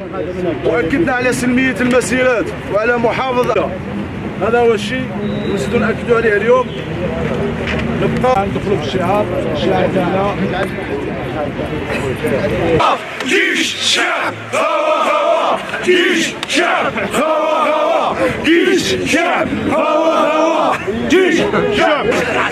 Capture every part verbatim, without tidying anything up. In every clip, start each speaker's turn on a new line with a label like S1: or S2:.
S1: واكدنا على سلميه المسيرات وعلى محافظه. هذا هو الشيء نزيدوا ناكدوا عليه اليوم. نبقى ندخلوا في الشعار، الشعار تاعنا جيش شعب هوا هوا، جيش شعب هوا هوا، جيش شعب هوا هوا، جيش شعب.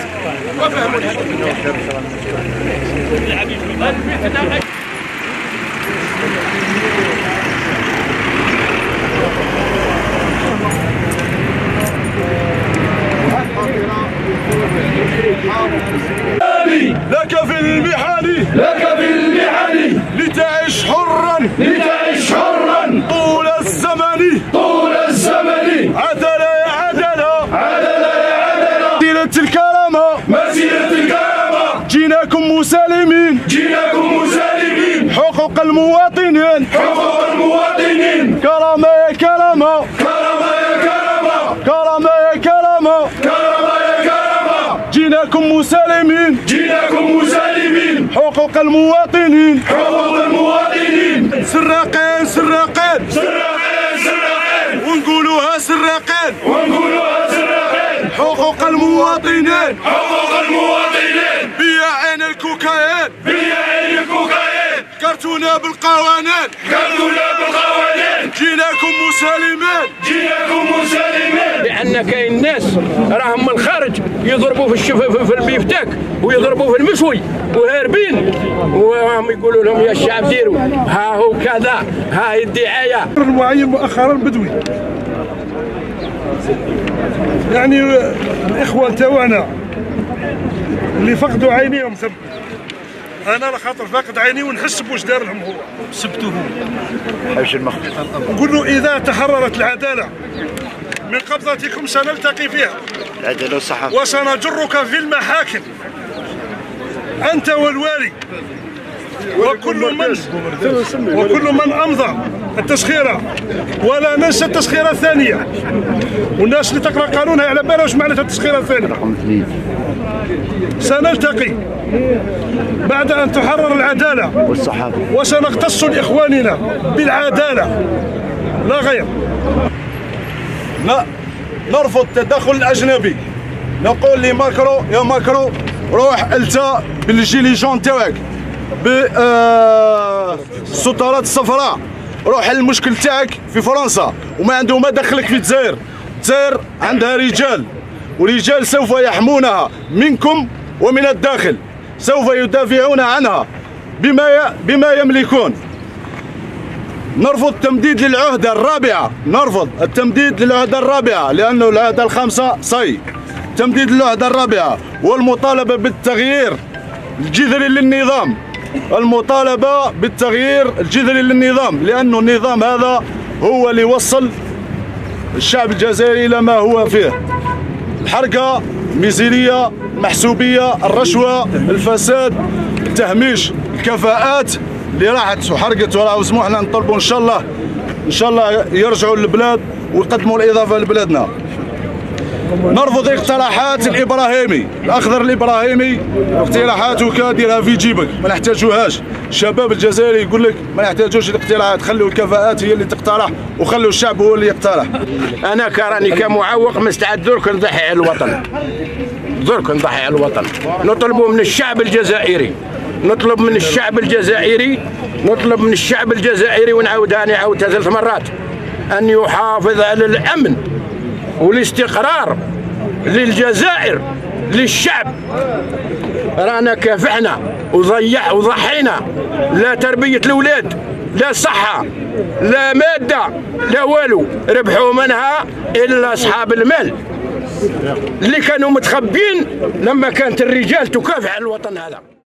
S1: لك في المحن،
S2: لك في المحن،
S1: لتعيش حرا،
S2: لتعيش حرا،
S1: طول الزمن،
S2: طول الزمن،
S1: عدل يا عدل،
S2: عدل يا عدل،
S1: مسيرة الكرامة،
S2: مسيرة الكرامة،
S1: جيناكم مسالمين،
S2: جيناكم مسالمين،
S1: حقوق المواطنين،
S2: حقوق المواطنين،
S1: كرامة يا كرامة،
S2: كرامة يا كرامة،
S1: كرامة يا كرامة،
S2: كرامة يا كرامة،
S1: جيناكم مسالمين،
S2: جيناكم مسالمين،
S1: حقوق المواطنين،
S2: حقوق المواطنين،
S1: سراقين سراقين،
S2: سراقين سراقين،
S1: ونقولوها سراقين،
S2: ونقولوها سراقين،
S1: حقوق المواطنين،
S2: حقوق المواطنين،
S1: بياعين الكوكايين،
S2: بياعين الكوكايين،
S1: كرتونا بالقوانين،
S2: كرتونا بالقوانين،
S1: جيناكم مسالمين،
S2: جيناكم مسالمين.
S3: لأن كاين ناس راهم من الخارج يضربوا في الشفاف في البيفتاك ويضربوا في المشوي وهاربين، وهم يقولوا لهم يا الشعب ديروا ها هو كذا، ها هي الدعايه.
S4: المعين مؤخرا بدوي، يعني الاخوه تاعنا اللي فقدوا عينيهم سب. انا لخاطر فاقد عيني ونحس بواش دار لهم هو سبته هو.
S1: حبش المخ.
S4: نقول له اذا تحررت العداله من قبضتكم سنلتقي فيها
S1: العداله والصحه،
S4: وسنجرك في المحاكم انت والوالي وكل من وكل من امضى التسخيره، ولا ننسى التسخيره الثانيه. والناس اللي تقرا قانونها على بالها واش معناتها التسخيره الثانيه. سنلتقي بعد ان تحرر العداله
S1: والصحافه،
S4: وسنختص لاخواننا بالعداله لا غير.
S1: لا نرفض التدخل الاجنبي. نقول لماكرو يا ماكرو روح التا بالجيلي جون تاعك بالستارات الصفراء، روح حل المشكل تاعك في فرنسا وما عنده ما دخلك في الجزائر. الجزائر عندها رجال، ورجال سوف يحمونها منكم ومن الداخل، سوف يدافعون عنها بما بما يملكون. نرفض التمديد للعهدة الرابعة، نرفض التمديد للعهدة الرابعة لأنه العهدة الخامسة صي. تمديد للعهدة الرابعة والمطالبة بالتغيير الجذري للنظام، المطالبة بالتغيير الجذري للنظام، لأنه النظام هذا هو اللي وصل الشعب الجزائري إلى ما هو فيه. الحركة، الميزيرية، المحسوبية، الرشوة، الفساد، التهميش، الكفاءات اللي راحت وحرقت. وراه سموحنا نطلبوا ان شاء الله ان شاء الله يرجعوا للبلاد ويقدموا الاضافه لبلادنا. نرفض اقتراحات الابراهيمي، الاخضر الابراهيمي اقتراحاته كادرها في جيبك ما نحتاجوهاش. الشباب الجزائري يقول لك ما نحتاجوش الاقتراحات، خلوا الكفاءات هي اللي تقترح وخلوا الشعب هو اللي يقترح.
S3: انا كراني كمعوق مستعد درك نضحي على الوطن، درك نضحي على الوطن. نطلبوا من الشعب الجزائري، نطلب من الشعب الجزائري نطلب من الشعب الجزائري ونعاودها نعاودها ثلاث مرات أن يحافظ على الأمن والاستقرار للجزائر للشعب. رانا كافحنا وضيع وضحينا، لا تربية الأولاد، لا صحة، لا مادة، لا والو، ربحوا منها إلا أصحاب المال اللي كانوا متخبين لما كانت الرجال تكافح على الوطن هذا.